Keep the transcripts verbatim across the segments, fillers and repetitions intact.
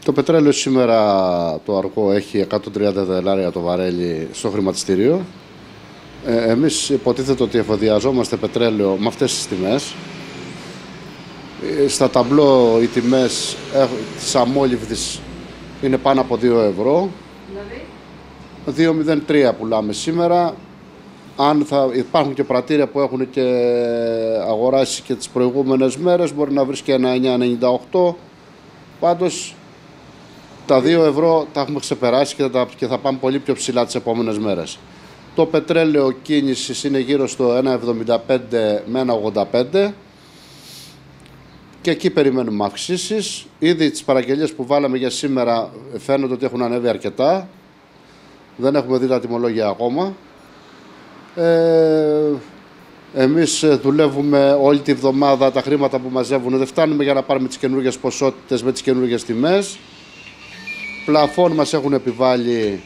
Το πετρέλαιο σήμερα το αργό έχει εκατόν τριάντα δολάρια το βαρέλι στο χρηματιστήριο. Ε, εμείς υποτίθεται ότι εφοδιαζόμαστε πετρέλαιο με αυτές τις τιμές. Στα ταμπλό οι τιμές της αμόλυβδης είναι πάνω από δύο ευρώ. Δηλαδή? δύο μηδέν τρία πουλάμε σήμερα. Αν θα υπάρχουν και πρατήρια που έχουν και αγοράσει και τις προηγούμενες μέρες, μπορεί να βρει και ένα εννιά ενενήντα οκτώ. Πάντως τα δύο ευρώ τα έχουμε ξεπεράσει και θα, και θα πάμε πολύ πιο ψηλά τις επόμενες μέρες. Το πετρέλαιο κίνησης είναι γύρω στο ένα εβδομήντα πέντε με ένα ογδόντα πέντε και εκεί περιμένουμε αυξήσεις. Ήδη τις παραγγελίες που βάλαμε για σήμερα φαίνονται ότι έχουν ανέβει αρκετά. Δεν έχουμε δει τα τιμολόγια ακόμα. Ε, εμείς δουλεύουμε όλη τη βδομάδα, τα χρήματα που μαζεύουν δεν φτάνουμε για να πάρουμε τις καινούργιες ποσότητες με τις καινούργιες τιμές. Πλαφόν μας έχουν επιβάλει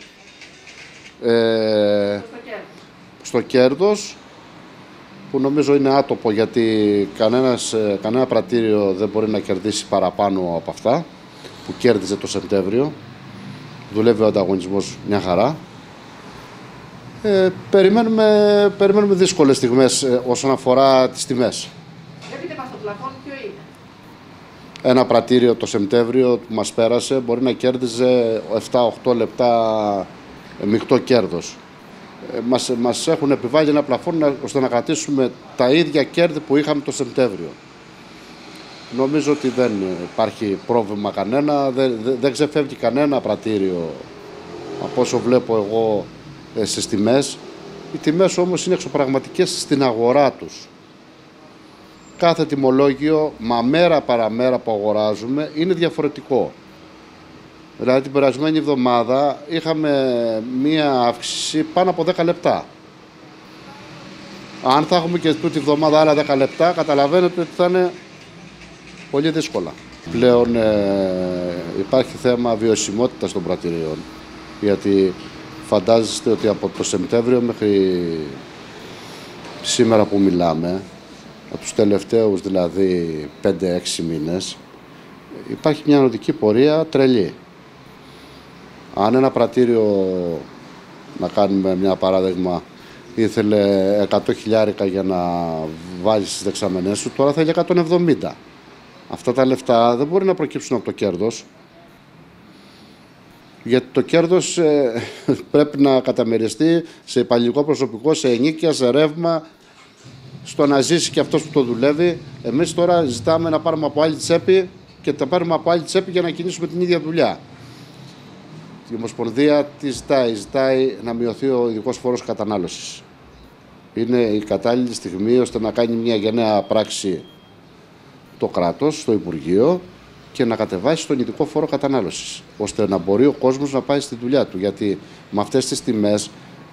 ε, στο κέρδος, που νομίζω είναι άτοπο γιατί κανένας, κανένα πρατήριο δεν μπορεί να κερδίσει παραπάνω από αυτά που κέρδιζε το Σεπτέμβριο. Δουλεύει ο ανταγωνισμός μια χαρά. Ε, περιμένουμε, περιμένουμε δύσκολες στιγμές ε, όσον αφορά τις τιμές. Βλέπετε μας το πλαφόν ποιο είναι? Ένα πρατήριο το Σεπτέμβριο που μας πέρασε μπορεί να κέρδιζε επτά οχτώ λεπτά μεικτό κέρδος. Ε, μας, μας έχουν επιβάλει ένα πλαφόν ώστε να κρατήσουμε τα ίδια κέρδη που είχαμε το Σεπτέμβριο. Νομίζω ότι δεν υπάρχει πρόβλημα κανένα, δεν, δεν ξεφεύγει κανένα πρατήριο από όσο βλέπω εγώ ε, στις τιμές. Οι τιμές όμως είναι εξωπραγματικές στην αγορά τους. Κάθε τιμολόγιο, μα μέρα παραμέρα που αγοράζουμε, είναι διαφορετικό. Δηλαδή την περασμένη εβδομάδα είχαμε μία αύξηση πάνω από δέκα λεπτά. Αν θα έχουμε και τούτη εβδομάδα άλλα δέκα λεπτά, καταλαβαίνετε ότι θα είναι πολύ δύσκολα. Πλέον ε, υπάρχει θέμα βιωσιμότητας των πρατηρίων, γιατί φαντάζεστε ότι από το Σεπτέμβριο μέχρι σήμερα που μιλάμε, από τους τελευταίους δηλαδή πέντε έξι μήνες, υπάρχει μια οδική πορεία τρελή. Αν ένα πρατήριο, να κάνουμε μια παράδειγμα, ήθελε εκατό χιλιάρικα για να βάλει στις δεξαμενές σου, τώρα θέλει εκατόν εβδομήντα. Αυτά τα λεφτά δεν μπορεί να προκύψουν από το κέρδος, γιατί το κέρδος ε, πρέπει να καταμεριστεί σε υπαλληλικό προσωπικό, σε ενοίκια, σε ρεύμα, στο να ζήσει και αυτός που το δουλεύει. Εμείς τώρα ζητάμε να πάρουμε από άλλη τσέπη και τα πάρουμε από άλλη τσέπη για να κινήσουμε την ίδια δουλειά. Η Ομοσπονδία τι ζητάει, ζητάει να μειωθεί ο ειδικός φόρος κατανάλωσης. Είναι η κατάλληλη στιγμή ώστε να κάνει μια γενναία πράξη το κράτος, στο Υπουργείο, και να κατεβάσει τον ειδικό φόρο κατανάλωσης, ώστε να μπορεί ο κόσμος να πάει στη δουλειά του. Γιατί με αυτές τις τιμές,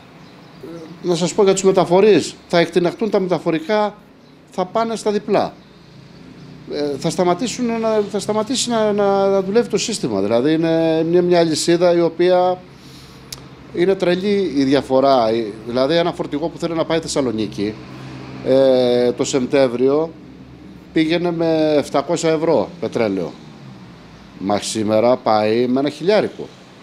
να σας πω για τους μεταφορείς, θα εκτιναχτούν τα μεταφορικά, θα πάνε στα διπλά. Ε, θα, σταματήσουν να, θα σταματήσει να, να, να δουλεύει το σύστημα. Δηλαδή είναι, είναι μια αλυσίδα η οποία είναι τρελή η διαφορά. Δηλαδή ένα φορτηγό που θέλει να πάει Θεσσαλονίκη ε, το Σεπτέμβριο πήγαινε με επτακόσια ευρώ πετρέλαιο. Μα σήμερα πάει με ένα χιλιάρικο.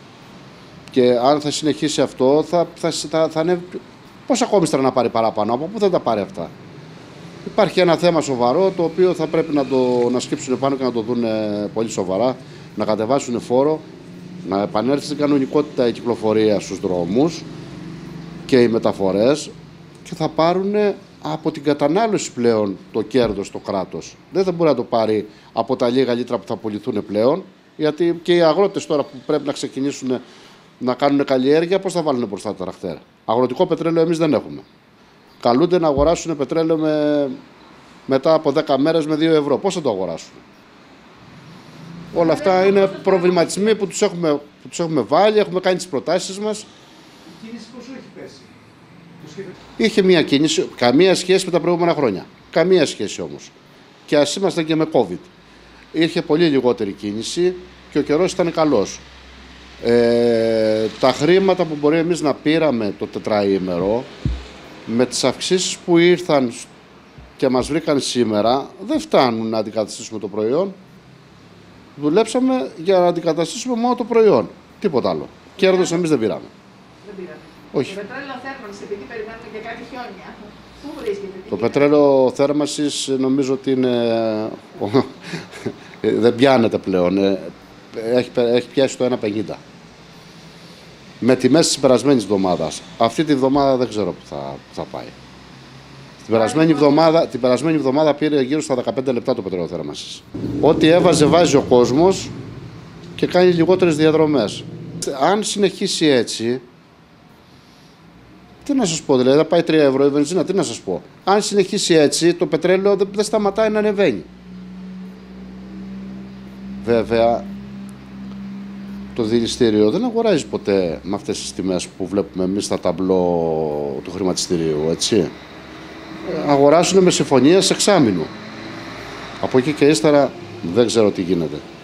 Και αν θα συνεχίσει αυτό, θα, θα, θα, θα ανέβει. Πώς ακόμη να πάρει παραπάνω, από πού θα τα πάρει αυτά? Υπάρχει ένα θέμα σοβαρό, το οποίο θα πρέπει να το να σκύψουν πάνω και να το δουν πολύ σοβαρά, να κατεβάσουν φόρο, να επανέλθει στην κανονικότητα η κυκλοφορία στους δρόμους και οι μεταφορές, και θα πάρουν από την κατανάλωση πλέον το κέρδος το κράτος. Δεν θα μπορεί να το πάρει από τα λίγα λίτρα που θα πουληθούν πλέον, γιατί και οι αγρότες τώρα που πρέπει να ξεκινήσουν να κάνουν καλλιέργεια, πώς θα βάλουν μπροστά τα τρακτέρ? Αγροτικό πετρέλαιο εμείς δεν έχουμε. Καλούνται να αγοράσουν πετρέλαιο με, μετά από δέκα μέρες με δύο ευρώ. Πώς θα το αγοράσουν? Όλα αυτά είναι προβληματισμοί που τους έχουμε, που τους έχουμε βάλει, έχουμε κάνει τις προτάσεις μας. Η κίνηση πόσο έχει πέσει? Είχε μια κίνηση, καμία σχέση με τα προηγούμενα χρόνια. Καμία σχέση όμως. Και ας ήμασταν και με COVID. Είχε πολύ λιγότερη κίνηση και ο καιρός ήταν καλός. Ε, τα χρήματα που μπορεί εμείς να πήραμε το τετραήμερο, με τις αυξήσεις που ήρθαν και μας βρήκαν σήμερα, δεν φτάνουν να αντικαταστήσουμε το προϊόν. Δουλέψαμε για να αντικαταστήσουμε μόνο το προϊόν. Τίποτα άλλο. Κέρδος εμείς δεν πήραμε. Δεν πήρατε. Όχι. Το πετρέλαιο θέρμανσης, επειδή περιμένουμε και κάτι χιόνια, πού βρίσκεται? τι Το γίνεται? πετρέλαιο θέρμανσης νομίζω ότι είναι... δεν πιάνεται πλέον. Ε, Έχει, έχει πιάσει το ένα πενήντα. Με τιμές της περασμένης εβδομάδας. Αυτή τη βδομάδα δεν ξέρω που θα, που θα πάει. Την περασμένη, εβδομάδα, την περασμένη εβδομάδα πήρε γύρω στα δεκαπέντε λεπτά το πετρέλαιο θέρμανσης. Ό,τι έβαζε βάζει ο κόσμος και κάνει λιγότερες διαδρομές. Αν συνεχίσει έτσι, τι να σας πω, δηλαδή θα πάει τρία ευρώ η βενζίνα, τι να σας πω. Αν συνεχίσει έτσι, το πετρέλαιο δεν, δεν σταματάει να ανεβαίνει. Βέβαια, το δηληστήριο δεν αγοράζει ποτέ με αυτές τις τιμές που βλέπουμε εμείς στα ταμπλό του χρηματιστηρίου, έτσι. Αγοράσουν με συμφωνία σε εξάμηνο. Από εκεί και ύστερα δεν ξέρω τι γίνεται.